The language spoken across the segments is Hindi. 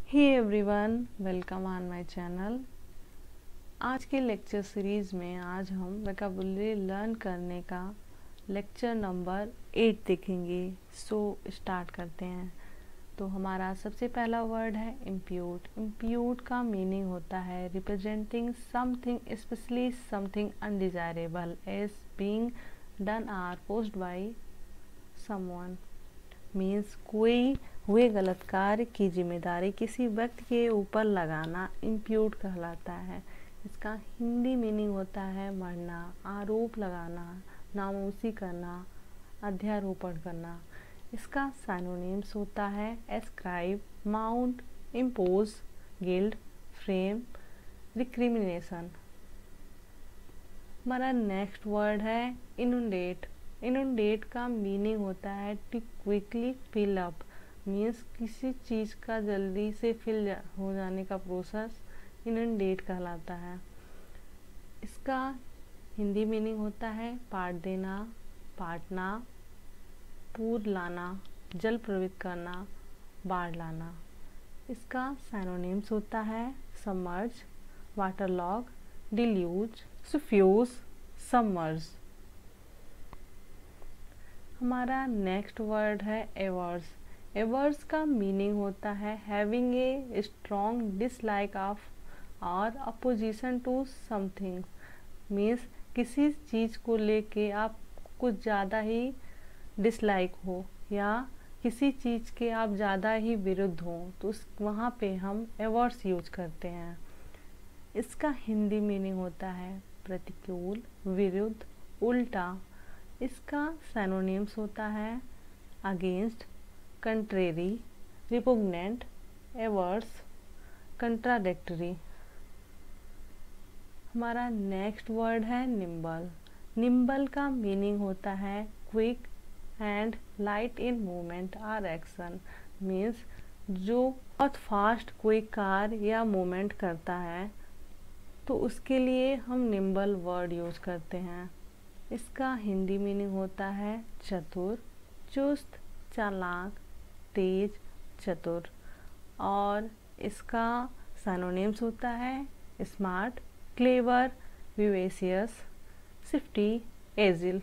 Hey everyone, welcome on my channel. आज के लेक्चर सीरीज़ में आज हम वोकैबुलरी लर्न करने का लेक्चर नंबर 8 देखेंगे। सो स्टार्ट करते हैं। तो हमारा सबसे पहला वर्ड है इम्प्यूट। इम्प्यूट का मीनिंग होता है representing something, especially something undesirable as being done or posed by someone. Means कोई हुए गलत कार्य की जिम्मेदारी किसी व्यक्ति के ऊपर लगाना इम्प्यूट कहलाता है। इसका हिंदी मीनिंग होता है मरना, आरोप लगाना, नामोसी करना, अध्यारोपण करना। इसका सिनोनिम्स होता है ascribe, mount, impose, gild, frame, recrimination. हमारा नेक्स्ट वर्ड है इनुंडेट। इनुंडेट का मीनिंग होता है to quickly fill up. Means किसी चीज़ का जल्दी से फिल हो जाने का प्रोसेस इनुंडेट कहलाता है। इसका हिंदी मीनिंग होता है पाट देना, पाटना, पूर लाना, जल प्रवित करना, बाढ़ लाना। इसका सिनोनिम्स होता है submerge, waterlog, deluge, suffuse, submerge. हमारा नेक्स्ट वर्ड है एवर्स। एवर्स का मीनिंग होता है having a strong dislike of or opposition to something. Means किसी चीज़ को लेके आप कुछ ज़्यादा ही डिसलाइक हो या किसी चीज़ के आप ज़्यादा ही विरुद्ध हो, तो वहाँ पे हम एवर्स यूज करते हैं। इसका हिंदी मीनिंग होता है प्रतिकूल, विरुद्ध, उल्टा। इसका सिनोनिम्स होता है against, contrary, repugnant, averse, contradictory. हमारा नेक्स्ट वर्ड है निम्बल। निम्बल का मीनिंग होता है quick and light in movement or action. Means जो बहुत फास्ट कोई कार्य या मूवमेंट करता है तो उसके लिए हम निम्बल वर्ड यूज करते हैं। इसका हिंदी मीनिंग होता है चतुर, चुस्त, चालाक, तेज, चतुर। और इसका सिनोनिम्स होता है smart, clever, vivacious, shifty, agile.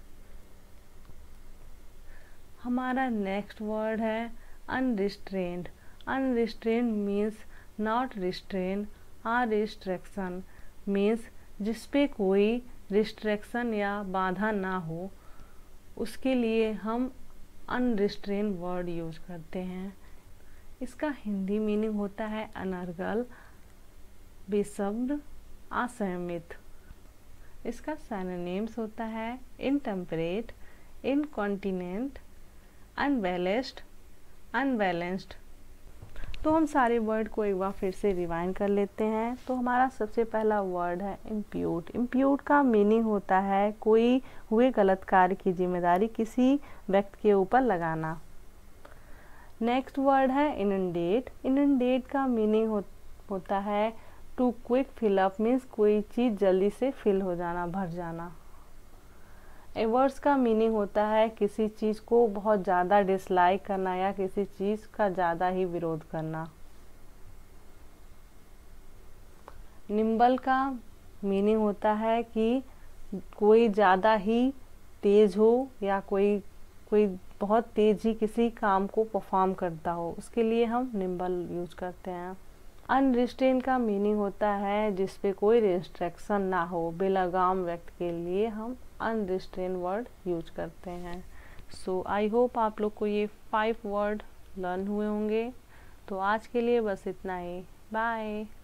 हमारा नेक्स्ट वर्ड है unrestrained. Unrestrained means not restrain or restriction. Means जिस पे कोई रिस्ट्रिक्शन या बाधा ना हो, उसके लिए हम अनरिस्ट्रेन वर्ड यूज करते हैं। इसका हिंदी मीनिंग होता है अनर्गल, बेसब्र, असंयमित। इसका सिनोनिम्स होता है इनटेम्परेट, इनकॉन्टिनेंट, अनबैलेंस्ड, अनबैलेंस्ड। तो हम सारे वर्ड को एक बार फिर से रिवाइंड कर लेते हैं। तो हमारा सबसे पहला वर्ड है इम्प्यूट। इम्प्यूट का मीनिंग होता है कोई हुए गलत कार्य की जिम्मेदारी किसी व्यक्ति के ऊपर लगाना। नेक्स्ट वर्ड है इनुंडेट। इनुंडेट का मीनिंग होता है to quick fill up. Means कोई चीज़ जल्दी से फिल हो जाना, भर जाना। एवर्स का मीनिंग होता है किसी चीज़ को बहुत ज़्यादा डिसलाइक करना या किसी चीज़ का ज़्यादा ही विरोध करना। निम्बल का मीनिंग होता है कि कोई ज़्यादा ही तेज हो या कोई बहुत तेज ही किसी काम को परफॉर्म करता हो, उसके लिए हम निम्बल यूज करते हैं। अनरिस्ट्रेन का मीनिंग होता है जिस पे कोई रिस्ट्रिक्शन ना हो, बेलगाम व्यक्ति के लिए हम अनरिस्ट्रेन वर्ड यूज करते हैं। सो आई होप आप लोग को ये 5 वर्ड लर्न हुए होंगे। तो आज के लिए बस इतना ही। बाय।